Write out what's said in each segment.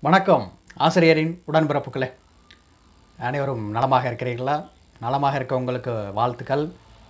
வணக்கம் ஆசிரியரின் உடன்பிறப்புகளே, அனைவரும் நலமாக இருக்கிறீர்களா? நலமாக இருக்க உங்களுக்கு வாழ்த்துக்கள்.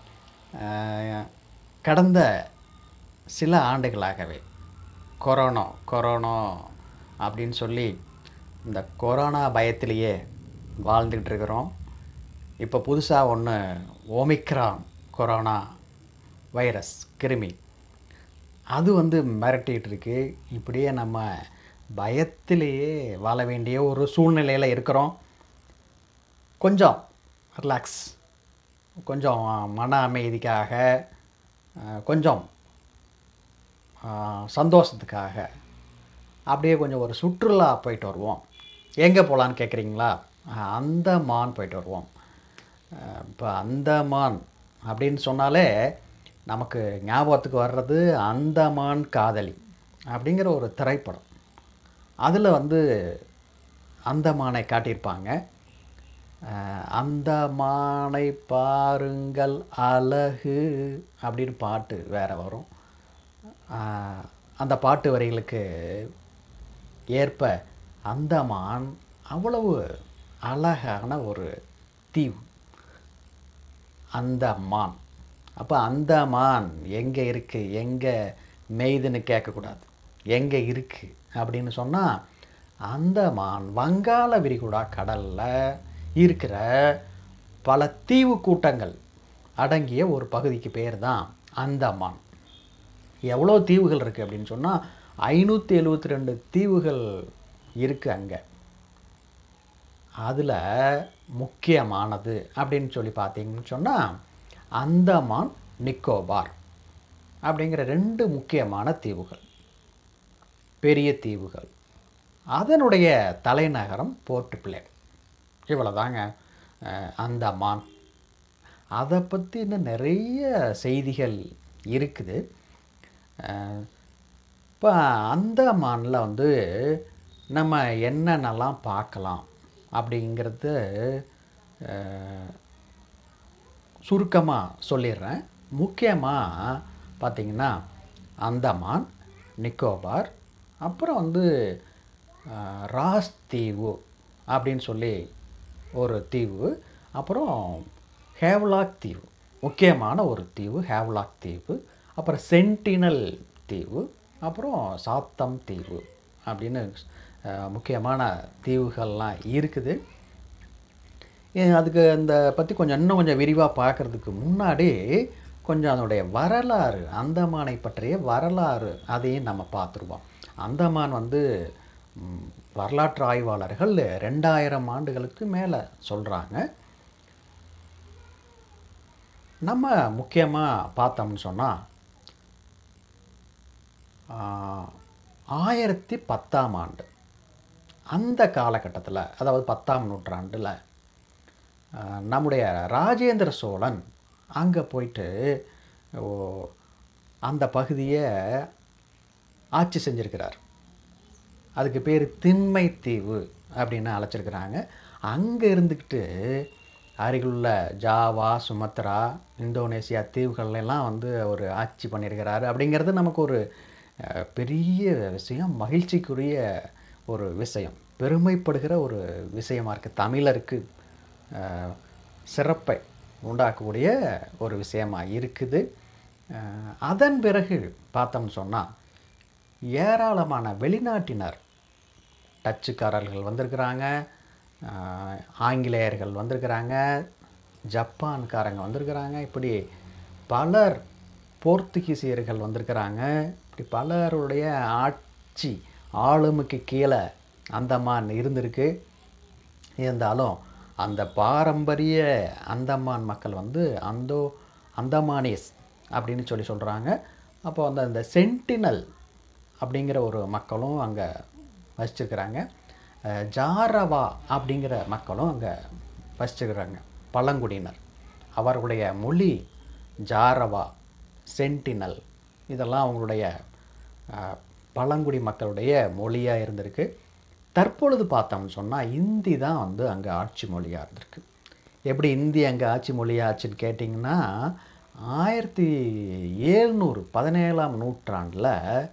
கடந்த சில ஆண்டுகளாகவே கொரோனா அப்படின்னு சொல்லி இந்த கொரோனா பயத்திலேயே வாழ்ந்துக்கிட்டு இருக்கிறோம். இப்போ புதுசாக ஒன்று ஒமிக்ரான் கொரோனா வைரஸ் கிருமி அது மிரட்டிகிட்டு இருக்கு. இப்படியே நம்ம பயத்திலேயே வாழ வேண்டிய ஒரு சூழ்நிலையில் இருக்கிறோம். கொஞ்சம் ரிலாக்ஸ், கொஞ்சம் மன அமைதிக்காக, கொஞ்சம் சந்தோஷத்துக்காக அப்படியே கொஞ்சம் ஒரு சுற்றுலா போயிட்டு வருவோம். எங்கே போகலான்னு கேட்குறீங்களா? அந்தமான் போயிட்டு வருவோம். இப்போ அந்தமான் அப்படின்னு சொன்னாலே நமக்கு ஞாபகத்துக்கு வர்றது அந்தமான் காதலி அப்படிங்கிற ஒரு திரைப்படம். அதில் அந்தமானை காட்டியிருப்பாங்க. அந்தமானை பாருங்கள் அழகு அப்படின்னு பாட்டு வேறு வரும். அந்த பாட்டு வரிகளுக்கு ஏற்ப அந்தமான் அவ்வளவு அழகான ஒரு தீவு அந்தமான். அப்போ அந்தமான் எங்கே இருக்குது, எங்கே மெய்துன்னு கேட்கக்கூடாது, எங்கே இருக்குது அப்படின்னு சொன்னால் அந்தமான் வங்காள விரிகுடா கடலில் இருக்கிற பல தீவு கூட்டங்கள் அடங்கிய ஒரு பகுதிக்கு பேர் தான் அந்தமான். எவ்வளோ தீவுகள் இருக்குது அப்படின்னு சொன்னால் 572 தீவுகள் இருக்குது அங்கே. அதில் முக்கியமானது அப்படின்னு சொல்லி பார்த்தீங்கன்னு சொன்னால் அந்தமான் நிக்கோபார் அப்படிங்கிற 2 முக்கியமான தீவுகள், பெரிய தீவுகள். அதனுடைய தலைநகரம் போர்ட் பிளேர். இவ்வளோதாங்க அந்தமான். அதை பற்றி இன்னும் நிறைய செய்திகள் இருக்குது. இப்போ அந்தமானில் நம்ம என்னென்னலாம் பார்க்கலாம் அப்படிங்கிறது சுருக்கமாக சொல்லிடுறேன். முக்கியமாக பார்த்திங்கன்னா அந்தமான், நிக்கோபார், அப்புறம் ராஸ் தீவு அப்படின்னு சொல்லி ஒரு தீவு, அப்புறம் ஹேவ்லாக் தீவு, முக்கியமான ஒரு தீவு ஹேவ்லாக் தீவு, அப்புறம் சென்டினல் தீவு, அப்புறம் சாத்தம் தீவு அப்படின்னு முக்கியமான தீவுகள்லாம் இருக்குது. அதுக்கு அந்த பற்றி இன்னும் கொஞ்சம் விரிவாக பார்க்குறதுக்கு முன்னாடி கொஞ்சம் அதனுடைய வரலாறு, அந்தமானை பற்றிய வரலாறு அதையும் நம்ம பார்த்துருவோம். அந்தமான் வரலாற்று ஆய்வாளர்கள் 2000 ஆண்டுகளுக்கு மேலே சொல்கிறாங்க. நம்ம முக்கியமாக பார்த்தோம்னு சொன்னால் 1010ஆம் ஆண்டு அந்த காலகட்டத்தில், அதாவது 10ஆம் நூற்றாண்டில் நம்முடைய ராஜேந்திர சோழன் அங்கே போயிட்டு அந்த பகுதியை ஆட்சி செஞ்சுருக்கிறார். அதுக்கு பேர் திண்மை தீவு அப்படின்னு அழைச்சிருக்கிறாங்க. அங்கே இருந்துக்கிட்டு அருகிலுள்ள ஜாவா, சுமத்ரா, இந்தோனேசியா தீவுகள்லாம் ஒரு ஆட்சி பண்ணியிருக்கிறாரு. அப்படிங்கிறது நமக்கு ஒரு பெரிய விஷயம், மகிழ்ச்சிக்குரிய ஒரு விஷயம், பெருமைப்படுகிற ஒரு விஷயமா இருக்குது. தமிழருக்கு சிறப்பை உண்டாக்கக்கூடிய ஒரு விஷயமாக இருக்குது. அதன் பிறகு பார்த்தோம்னு சொன்னால் ஏராளமான வெளிநாட்டினர், டச்சுக்காரர்கள் வந்திருக்கிறாங்க, ஆங்கிலேயர்கள் வந்திருக்கிறாங்க, ஜப்பான்காரங்க வந்திருக்கிறாங்க, இப்படி பலர், போர்த்துகீசியர்கள் வந்திருக்கிறாங்க. இப்படி பலருடைய ஆட்சி ஆளுமைக்கு கீழே அந்தமான் இருந்திருக்கு. இருந்தாலும் அந்த பாரம்பரிய அந்தமான் மக்கள் அந்தமானீஸ் அப்படின்னு சொல்கிறாங்க. அப்போ அந்த சென்டினல் அப்படிங்கிற ஒரு மக்களும் அங்கே வசிச்சிருக்கிறாங்க. ஜாரவா அப்படிங்கிற மக்களும் அங்கே வசிச்சுக்கிறாங்க, பழங்குடியினர். அவர்களுடைய மொழி ஜாரவா, சென்டினல், இதெல்லாம் அவங்களுடைய பழங்குடி மக்களுடைய மொழியாக இருந்திருக்கு. தற்பொழுது பார்த்தோம்னு சொன்னால் இந்தி தான் அங்கே ஆட்சி மொழியாக இருந்திருக்கு. எப்படி இந்தி அங்கே ஆட்சி மொழியாச்சுன்னு கேட்டிங்கன்னா 1700 17ஆம் நூற்றாண்டில்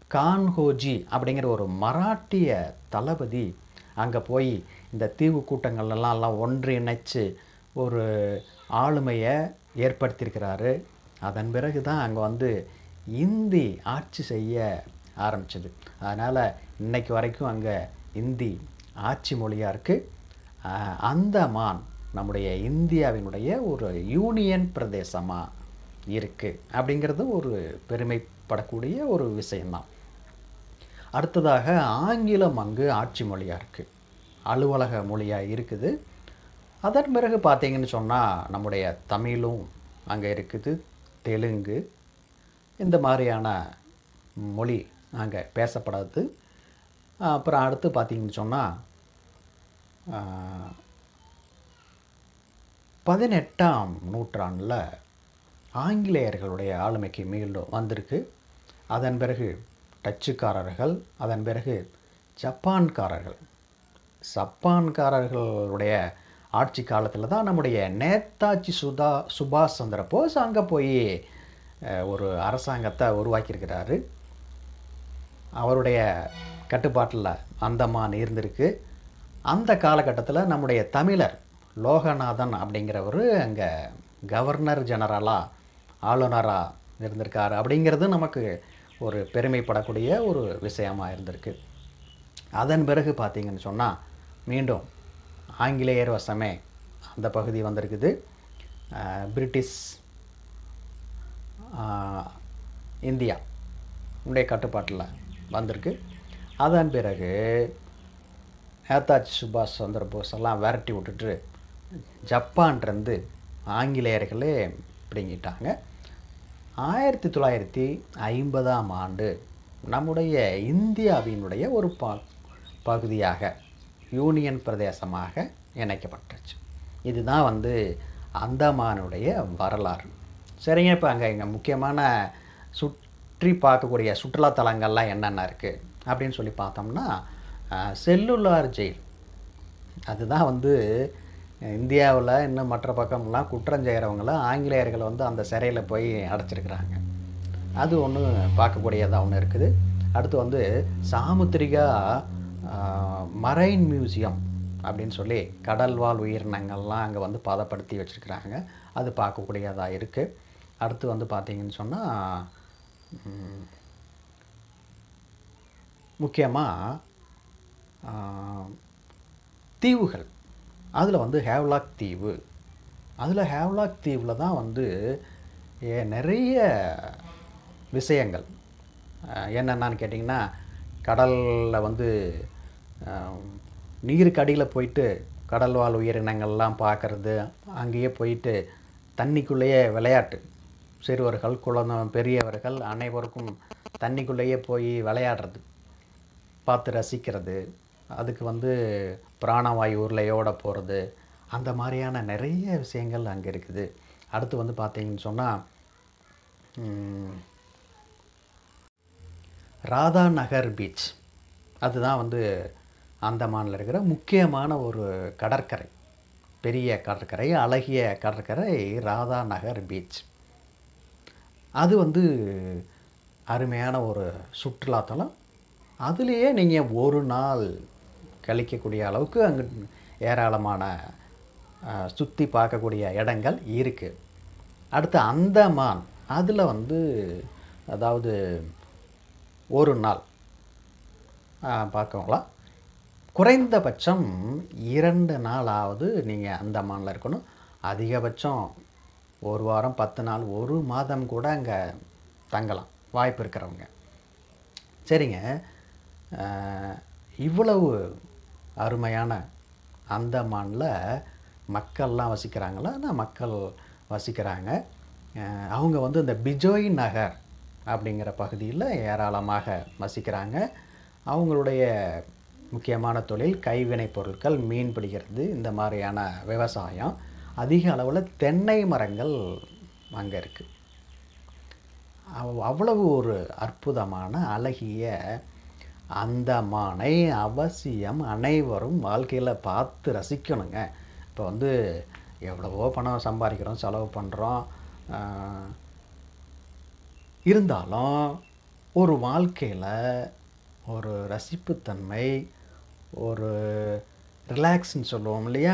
கான்ஹோஜி அப்படிங்கிற ஒரு மராட்டிய தளபதி அங்கே போய் இந்த தீவு கூட்டங்கள்லாம் ஒன்றிணைச்சு ஒரு ஆளுமையை ஏற்படுத்தியிருக்கிறாரு. அதன் பிறகு தான் அங்கே வந்து இந்தி ஆட்சி செய்ய ஆரம்பிச்சது. அதனால் இன்னைக்கு வரைக்கும் அங்கே இந்தி ஆட்சி மொழியாக இருக்குது. அந்தமான் நம்முடைய இந்தியாவினுடைய ஒரு யூனியன் பிரதேசமாக இருக்குது அப்படிங்கிறது ஒரு பெருமைப்படக்கூடிய ஒரு விஷயம்தான். அடுத்ததாக ஆங்கிலம் அங்கு ஆட்சி மொழியாக இருக்குது, அலுவலக மொழியாக இருக்குது. அதன் பிறகு பார்த்தீங்கன்னு சொன்னால் நம்முடைய தமிழும் அங்கே இருக்குது, தெலுங்கு, இந்த மாதிரியான மொழி அங்கே பேசப்படுது. அப்புறம் அடுத்து பார்த்தீங்கன்னு சொன்னால் 18ஆம் நூற்றாண்டில் ஆங்கிலேயர்களுடைய ஆளுமைக்கு மீண்டும் வந்திருக்கு. அதன் பிறகு டச்சுக்காரர்கள், அதன் பிறகு ஜப்பான்காரர்களுடைய ஆட்சி காலத்தில் தான் நம்முடைய நேதாஜி சுபாஷ் சந்திர போஸ் அங்கே போய் ஒரு அரசாங்கத்தை உருவாக்கியிருக்கிறாரு. அவருடைய கட்டுப்பாட்டில் அந்தமான் இருந்திருக்கு. அந்த காலகட்டத்தில் நம்முடைய தமிழர் லோகநாதன் அப்படிங்கிறவர் அங்கே கவர்னர் ஜெனரலாக ஆளுநராக இருந்திருக்காரு. அப்படிங்கிறது நமக்கு ஒரு பெருமைப்படக்கூடிய ஒரு விஷயமாக இருந்திருக்கு. அதன் பிறகு பார்த்திங்கன்னு சொன்னால் மீண்டும் ஆங்கிலேயர் வசமே அந்த பகுதி வந்திருக்குது. பிரிட்டிஷ் இந்தியா உடைய கட்டுப்பாட்டில் வந்திருக்கு. அதன் பிறகு நேதாஜி சுபாஷ் சந்திர போஸ் எல்லாம் விரட்டி விட்டுட்டு ஜப்பான்லேருந்து ஆங்கிலேயர்களே பிடுங்கிட்டாங்க. 1950ஆம் ஆண்டு நம்முடைய இந்தியாவினுடைய ஒரு பகுதியாக யூனியன் பிரதேசமாக இணைக்கப்பட்டுச்சு. இதுதான் வந்து அந்தமானுடைய வரலாறு. சரிங்க, இப்போ இங்கே முக்கியமான சுற்றி பார்க்கக்கூடிய சுற்றுலாத்தலங்கள்லாம் என்னென்ன இருக்குது அப்படின்னு சொல்லி பார்த்தோம்னா, செல்லுலார் ஜெயில், அதுதான் வந்து இந்தியாவில் இன்னும் மற்ற பக்கம்லாம் குற்றம் செய்கிறவங்கள ஆங்கிலேயர்கள் வந்து அந்த சிறையில் போய் அடைச்சிருக்கிறாங்க. அது ஒன்று பார்க்கக்கூடியதாக ஒன்று இருக்குது. அடுத்து வந்து சாமுத்திரிகா மரைன் மியூசியம் அப்படின்னு சொல்லி கடல்வாழ் உயிரினங்கள்லாம் அங்கே வந்து பதப்படுத்தி வச்சுருக்கிறாங்க. அது பார்க்கக்கூடியதாக இருக்குது. அடுத்து வந்து பார்த்திங்கன்னு சொன்னால் முக்கியமாக தீவுகள், அதில் வந்து ஹேவ்லாக் தீவு, அதில் ஹேவ்லாக் தீவில் தான் வந்து நிறைய விஷயங்கள் என்னென்னு கேட்டிங்கன்னா, கடலில் வந்து நீருக்கு அடியில் போயிட்டு கடல்வாழ் உயிரினங்கள்லாம் பார்க்குறது, அங்கேயே போயிட்டு தண்ணிக்குள்ளேயே விளையாட்டு, சிறுவர்கள் பெரியவர்கள் அனைவருக்கும் தண்ணிக்குள்ளேயே போய் விளையாடுறது, பார்த்து ரசிக்கிறது, அதுக்கு வந்து பிராணவாயு உருளையோடு போகிறது, அந்த மாதிரியான நிறைய விஷயங்கள் அங்கே இருக்குது. அடுத்து வந்து பார்த்திங்கன்னு சொன்னால் ராதா நகர் பீச், அதுதான் வந்து அந்தமானில் இருக்கிற முக்கியமான ஒரு கடற்கரை, பெரிய கடற்கரை, அழகிய கடற்கரை ராதா நகர் பீச். அது வந்து அருமையான ஒரு சுற்றுலாத்தலம். அதுலேயே நீங்கள் ஒரு நாள் கழிக்கக்கூடிய அளவுக்கு அங்கே ஏராளமான சுற்றி பார்க்கக்கூடிய இடங்கள் இருக்குது. அடுத்து அந்தமான், அதில் வந்து அதாவது ஒரு நாள் பார்க்கலாம், குறைந்தபட்சம் 2 நாளாவது நீங்கள் அந்தமானில் இருக்கணும். அதிகபட்சம் 1 வாரம் 10 நாள் 1 மாதம் கூட அங்கே தங்கலாம் வாய்ப்பு இருக்கிறவங்க. சரிங்க, இவ்வளவு அருமையான அந்தமானில் மக்கள்லாம் வசிக்கிறாங்களா? மக்கள் வசிக்கிறாங்க. அவங்க வந்து இந்த பிஜோய் நகர் அப்படிங்கிற பகுதியில் ஏராளமாக வசிக்கிறாங்க. அவங்களுடைய முக்கியமான தொழில் கைவினைப் பொருட்கள், மீன் பிடிக்கிறது, இந்த மாதிரியான விவசாயம். அதிக அளவில் தென்னை மரங்கள் அங்கே இருக்குது. அவ்வளவு ஒரு அற்புதமான அழகிய அந்தமானை அவசியம் அனைவரும் வாழ்க்கையில் பார்த்து ரசிக்கணுங்க. இப்போ வந்து எவ்வளவோ பணம் சம்பாதிக்கிறோம், செலவு பண்ணுறோம், இருந்தாலும் ஒரு வாழ்க்கையில் ஒரு ரசிப்புத்தன்மை, ஒரு ரிலாக்ஸ்ன்னு சொல்லுவோம் இல்லையா?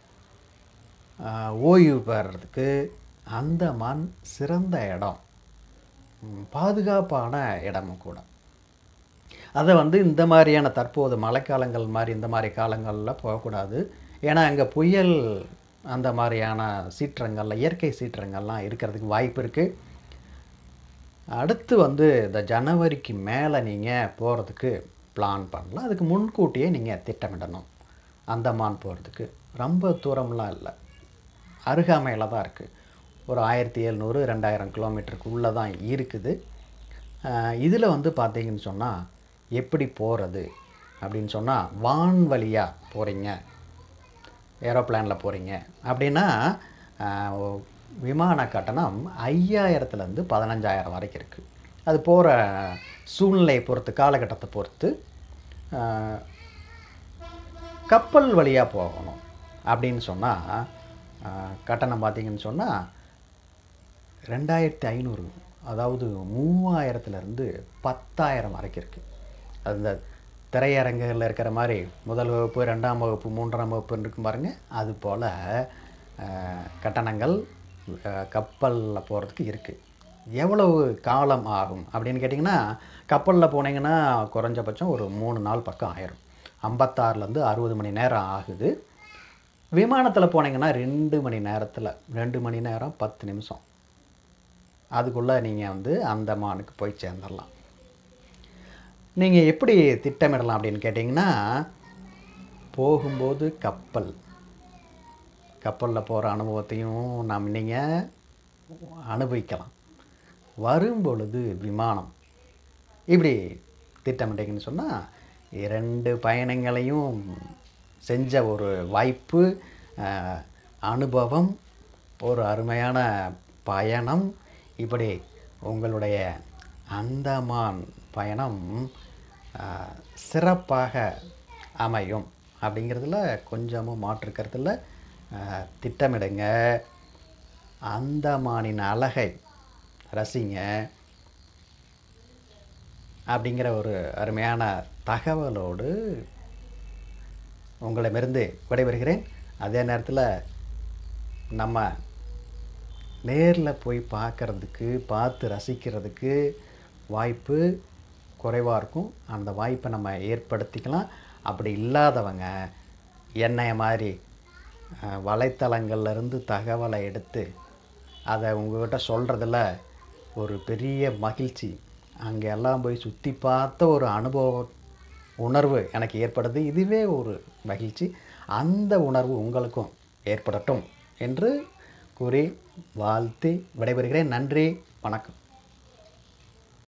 ஓய்வு பெறதுக்கு அந்தமான் சிறந்த இடம். பாதுகாப்பான இடமும் கூட. அதை வந்து இந்த மாதிரியான தற்போது மழைக்காலங்கள் மாதிரி இந்த மாதிரி காலங்களில் போகக்கூடாது. ஏன்னா அங்கே புயல் அந்த மாதிரியான சீற்றங்கள்ல இயற்கை சீற்றங்கள்லாம் இருக்கிறதுக்கு வாய்ப்பு இருக்குது. அடுத்து வந்து இந்த ஜனவரிக்கு மேலே நீங்கள் போகிறதுக்கு பிளான் பண்ணலாம். அதுக்கு முன்கூட்டியே நீங்கள் திட்டமிடணும். அந்தமான் போகிறதுக்கு ரொம்ப தூரம்லாம் இல்லை, அருகாமையில் தான் இருக்குது. ஒரு 1700 2000 கிலோமீட்டருக்குள்ளே தான் இருக்குது. இதில் வந்து பார்த்தீங்கன்னு சொன்னால் எப்படி போகிறது அப்படின்னு சொன்னால், வான்வழியாக போகிறீங்க, ஏரோப்ளேனில் போகிறீங்க அப்படின்னா விமான கட்டணம் 5000லேருந்து 15000 வரைக்கும் இருக்குது. அது போகிற சூழ்நிலையை பொறுத்து, காலகட்டத்தை பொறுத்து. கப்பல் வழியாக போகணும் அப்படின்னு சொன்னால் கட்டணம் பார்த்தீங்கன்னு சொன்னால் 2500, அதாவது 3000லேருந்து 10000 வரைக்கும் இருக்குது. அது இந்த திரையரங்குகளில் இருக்கிற மாதிரி முதல் வகுப்பு, 2ஆம் வகுப்பு, 3ஆம் வகுப்புன்னு இருக்கும் பாருங்கள், அது போல் கட்டணங்கள் கப்பலில் போகிறதுக்கு இருக்குது. எவ்வளவு காலம் ஆகும் அப்படின்னு கேட்டிங்கன்னா, கப்பலில் போனீங்கன்னா குறைஞ்சபட்சம் ஒரு 3 நாள் பக்கம் ஆயிரும். 56லேருந்து 60 மணி நேரம் ஆகுது. விமானத்தில் போனீங்கன்னா 2 மணி நேரத்தில், 2 மணி நேரம் 10 நிமிஷம் அதுக்குள்ளே நீங்கள் வந்து அந்தமானுக்கு போய் சேர்ந்துடலாம். நீங்கள் எப்படி திட்டமிடலாம் அப்படின்னு கேட்டிங்கன்னா, போகும்போது கப்பலில் போகிற அனுபவத்தையும் நீங்கள் அனுபவிக்கலாம். வரும்பொழுது விமானம், இப்படி திட்டமிட்டிங்கன்னு சொன்னால் 2 பயணங்களையும் செஞ்ச ஒரு வாய்ப்பு, அனுபவம், ஒரு அருமையான பயணம். இப்படி உங்களுடைய அந்தமான் பயணம் சிறப்பாக அமையும் அப்படிங்கிறதுல கொஞ்சமும் மாற்றுக்கிறதுல. திட்டமிடுங்க, அந்தமானின் அழகை ரசிங்க அப்படிங்கிற ஒரு அருமையான தகவலோடு உங்களிடமிருந்து விடைபெறுகிறேன். அதே நேரத்தில் நம்ம நேரில் போய் பார்த்து ரசிக்கிறதுக்கு வாய்ப்பு குறைவாக இருக்கும். அந்த வாய்ப்பை நம்ம ஏற்படுத்திக்கலாம். அப்படி இல்லாதவங்க என்னைய மாதிரி வலைத்தளங்கள்லேருந்து தகவலை எடுத்து அதை உங்கள்கிட்ட சொல்கிறதுல ஒரு பெரிய மகிழ்ச்சி. அங்கே எல்லாம் போய் சுற்றி பார்த்த ஒரு உணர்வு எனக்கு ஏற்படுது. இதுவே ஒரு மகிழ்ச்சி. அந்த உணர்வு உங்களுக்கும் ஏற்படட்டும் என்று கூறி வாழ்த்தி விடைபெறுகிறேன். நன்றி, வணக்கம்.